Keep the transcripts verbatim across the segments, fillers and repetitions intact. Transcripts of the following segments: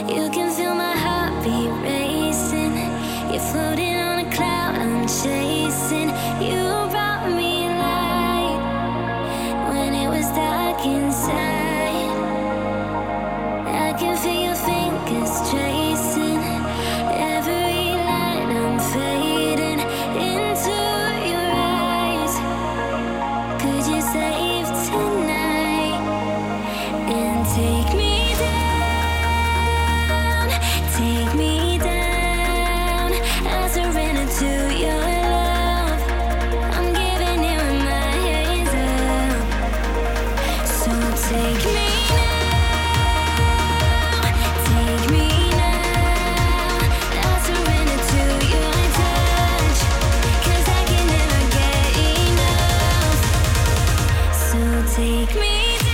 You can feel my heartbeat racing. You're floating on a cloud I'm chasing. You brought me light when it was dark inside. I can feel your fingers tracing every line. I'm fading into your eyes. Could you save tonight and take me down, take me down? I surrender to your love. I'm giving you my hands up. So take me now, take me now. I surrender to your touch, 'cause I can never get enough. So take me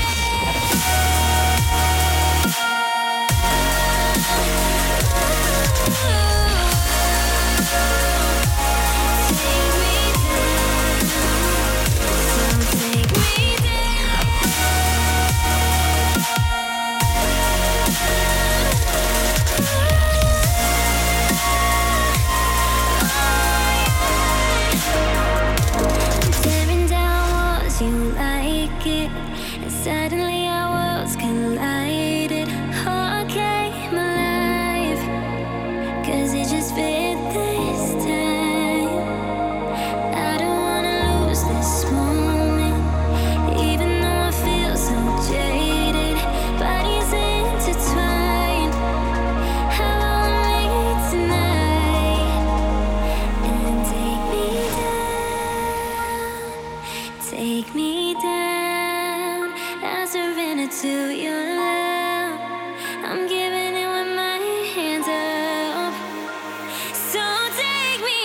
suddenly our worlds collided. All came alive, 'cause it just fit this time. I don't wanna lose this moment, even though I feel so jaded. Bodies intertwined, how I'll make tonight. And take me down, take me down. I surrender to your love. I'm giving it with my hands up. So take me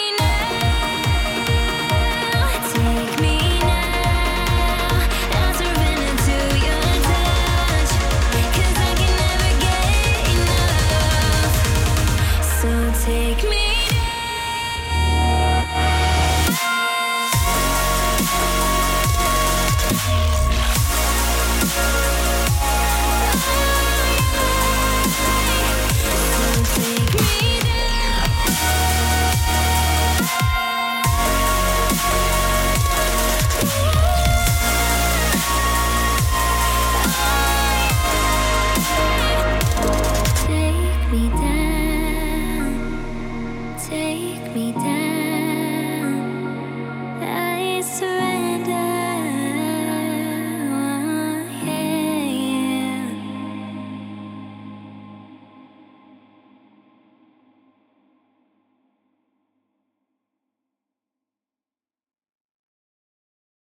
now, take me now. I surrender to your touch, 'cause I can never get enough. So take me take me down, take me down.